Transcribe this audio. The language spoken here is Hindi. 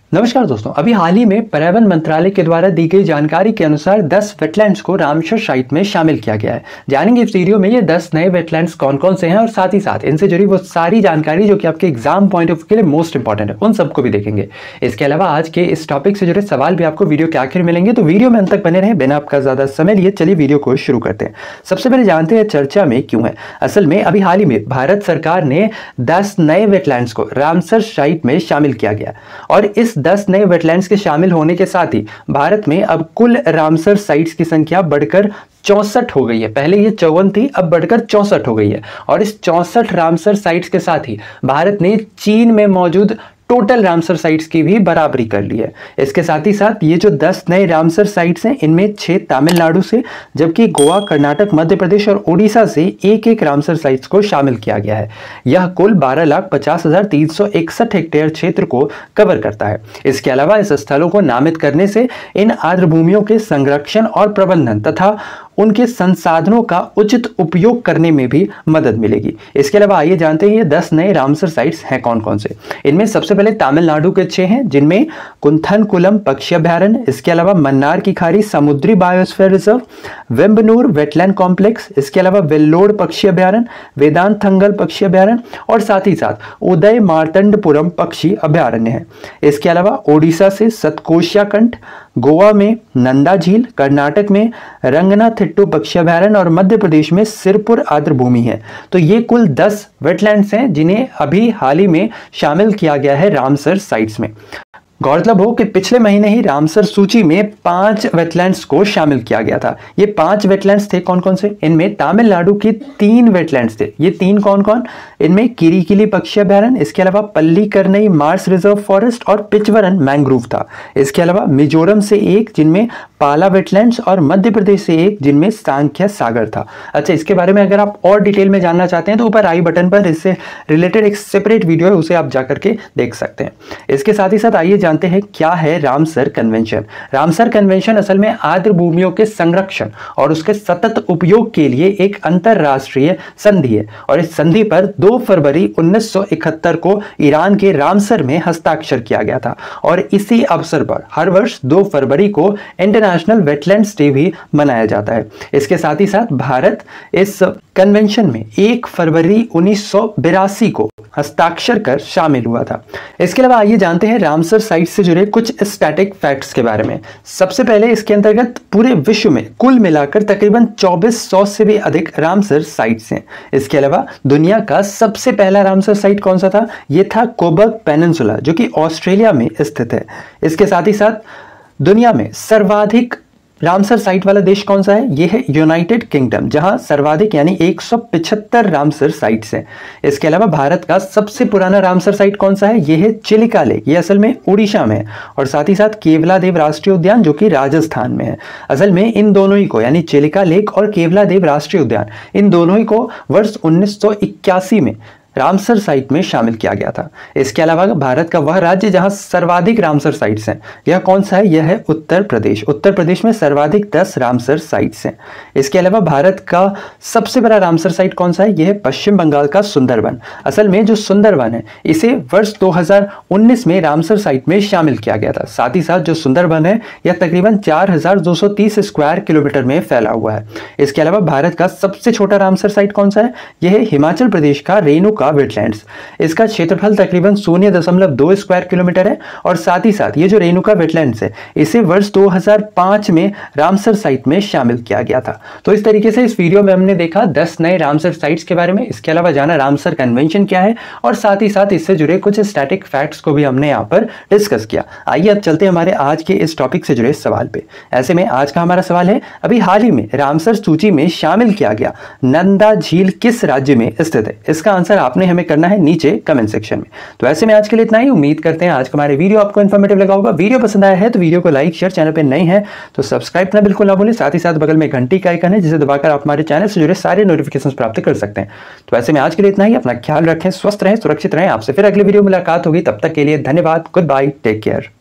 नमस्कार दोस्तों, अभी हाल ही में पर्यावरण मंत्रालय के द्वारा दी गई जानकारी के अनुसार 10 वेटलैंड्स को रामसर साइट में शामिल किया गया है। जानेंगे इस वीडियो में ये 10 नए वेटलैंड्स कौन कौन से हैं और साथ ही साथ इनसे जुड़ी वो सारी जानकारी जो कि आपके एग्जाम पॉइंट ऑफ व्यू के लिए मोस्ट इंपॉर्टेंट है, उन सबको भी देखेंगे। इसके अलावा आज के इस टॉपिक से जुड़े सवाल भी आपको वीडियो के आखिर मिलेंगे, तो वीडियो में अंत तक बने रहे बिना आपका ज्यादा समय लिए। चलिए वीडियो को शुरू करते हैं। सबसे पहले जानते हैं चर्चा में क्यों है। असल में अभी हाल ही में भारत सरकार ने 10 नए वेटलैंड्स को रामसर साइट में शामिल किया गया और इस 10 नए वेटलैंड्स के शामिल होने के साथ ही भारत में अब कुल रामसर साइट्स की संख्या बढ़कर 64 हो गई है। पहले ये 54 थी, अब बढ़कर 64 हो गई है। और इस 64 रामसर साइट्स के साथ ही भारत ने चीन में मौजूद टोटल रामसर साइट्स की भी बराबरी कर ली है। इसके साथ ही साथ ये जो 10 नए रामसर साइट्स हैं, इनमें 6 तमिलनाडु से, जबकि गोवा, कर्नाटक, मध्य प्रदेश और ओडिशा से एक एक रामसर साइट्स को शामिल किया गया है। यह कुल 12,50,361 हेक्टेयर क्षेत्र को कवर करता है। इसके अलावा इस स्थलों को नामित करने से इन आर्द्र भूमियों के संरक्षण और प्रबंधन तथा उनके संसाधनों का उचित उपयोग करने में भी मदद मिलेगी। इसके अलावा आइए जानते हैं ये 10 नए रामसर साइट्स हैं कौन कौन से। इनमें सबसे पहले तमिलनाडु के 6 हैं, जिनमें कुंथनकुलम पक्षी अभयारण्य, इसके अलावा मन्नार की खाड़ी समुद्री biosphere reserve, Vembanur wetland complex, इसके अलावा वेल्लोर पक्षी अभयारण्य, वेदांतथंगल पक्षी अभयारण्य और साथ ही साथ उदय मार्तंडपुरम पक्षी अभयारण्य है। इसके अलावा ओडिशा से सतकोशिया कंठ, गोवा में नंदा झील, कर्नाटक में रंगनाथिट्टू पक्षी अभयारण्य और मध्य प्रदेश में सिरपुर आर्द्र भूमि है। तो ये कुल 10 वेटलैंड्स हैं जिन्हें अभी हाल ही में शामिल किया गया है रामसर साइट्स में। गौरतलब हो कि पिछले महीने ही रामसर सूची में 5 वेटलैंड्स को शामिल किया गया था। ये 5 वेटलैंड्स थे कौन कौन से। इनमें तमिलनाडु के 3 वेटलैंड्स थे। ये 3 कौन कौन, इनमें किरीकिली पक्षी अभयारण्य, इसके अलावा पल्लीकरनई मार्स रिजर्व फॉरेस्ट और पिचवरन मैंग्रोव था। इसके अलावा मिजोरम से एक जिनमें पाला वेटलैंड्स और मध्य प्रदेश से एक जिनमें सांख्य सागर था। अच्छा, इसके बारे में अगर आप और डिटेल में जानना चाहते हैं तो ऊपर आई बटन पर इससे रिलेटेड एक सेपरेट वीडियो है, उसे आप जाकर के देख सकते हैं। इसके साथ ही साथ आइए जानते हैं क्या है रामसर कन्वेंशन। रामसर कन्वेंशन असल में आर्द्र भूमियों के संरक्षण और उसके सतत उपयोग के लिए एक अंतरराष्ट्रीय संधि है और इस संधि पर 2 फरवरी 1971 को ईरान के रामसर में हस्ताक्षर किया गया था और इसी अवसर पर हर वर्ष 2 फरवरी को इंटरनेशनल वेटलैंड्स डे भी मनाया जाता है। इसके साथ ही साथ भारत इस कन्वेंशन में 1 फरवरी 1982 को हस्ताक्षर कर शामिल हुआ था। इसके अलावा आइए जानते हैं रामसर साइट से जुड़े कुछ स्टैटिक फैक्ट्स के बारे में। सबसे पहले इसके अंतर्गत पूरे विश्व में कुल मिलाकर तकरीबन 2400 से भी अधिक रामसर साइट्स हैं। इसके अलावा दुनिया का सबसे पहला रामसर साइट कौन सा था, यह था कोबर्ग पेनिनसुला जो कि ऑस्ट्रेलिया में स्थित है। इसके साथ ही साथ दुनिया में सर्वाधिक रामसर साइट वाला देश कौन सा है, यह है यूनाइटेड किंगडम, जहां सर्वाधिक यानी 175 रामसर साइट्स हैं। इसके अलावा भारत का सबसे पुराना रामसर साइट कौन सा है, यह है चिलिका लेक, यह असल में उड़ीसा में है और साथ ही साथ केवलादेव राष्ट्रीय उद्यान जो कि राजस्थान में है। असल में इन दोनों ही को यानी चिलिका लेक और केवलादेव राष्ट्रीय उद्यान, इन दोनों ही को वर्ष 1981 में रामसर साइट में शामिल किया गया था। इसके अलावा भारत का वह राज्य जहां सर्वाधिक रामसर साइट्स हैं, यह कौन सा है, यह है उत्तर प्रदेश। उत्तर प्रदेश में सर्वाधिक 10 रामसर साइट्स हैं। इसके अलावा भारत का सबसे बड़ा रामसर साइट कौन सा है, यह है पश्चिम बंगाल का सुंदरवन। असल में जो सुंदरवन है इसे वर्ष 2019 में रामसर साइट में शामिल किया गया था। साथ ही साथ जो सुंदरवन है यह तकरीबन 4230 स्क्वायर किलोमीटर में फैला हुआ है। इसके अलावा भारत का सबसे छोटा रामसर साइट कौन सा है, यह है हिमाचल प्रदेश का रेणुका वेटलैंड्स। इसका क्षेत्रफल तकरीबन 0.2 स्क्वायर किलोमीटर है और साथ ही साथ ये जो रेणुका वेटलैंड्स है इसे वर्ष 2005 में रामसर साइट में शामिल किया गया था। तो इस तरीके से इस वीडियो में हमने देखा 10 नए रामसर साइट्स के बारे में। इसके अलावा जाना रामसर कन्वेंशन क्या है और साथ ही साथ इससे जुड़े कुछ स्टैटिक फैक्ट्स को भी हमने यहाँ पर डिस्कस किया। आइए अब चलते हैं हमारे आज के इस टॉपिक से जुड़े सवाल पे। ऐसे में आज का हमारा सवाल है, अभी हाल ही में रामसर सूची में शामिल किया गया नंदा झील किस राज्य में स्थित है। इसका आंसर आपने हमें करना है नीचे कमेंट सेक्शन में। तो ऐसे में आज के लिए इतना ही। उम्मीद करते हैं आज का हमारे वीडियो आपको इन्फॉर्मेटिव लगा होगा। वीडियो पसंद आया है तो वीडियो को लाइक शेयर, चैनल पे नए हैं तो सब्सक्राइब करना बिल्कुल ना भूलें। साथ ही साथ बगल में घंटी का आइकन है जिसे दबाकर आप हमारे चैनल से जुड़े सारे नोटिफिकेशंस प्राप्त कर सकते हैं। तो ऐसे में आज के लिए इतना ही। अपना ख्याल रखें, स्वस्थ रहें, सुरक्षित रहें। आपसे फिर अगले वीडियो मुलाकात होगी। तब तक के लिए धन्यवाद। Good bye, take care.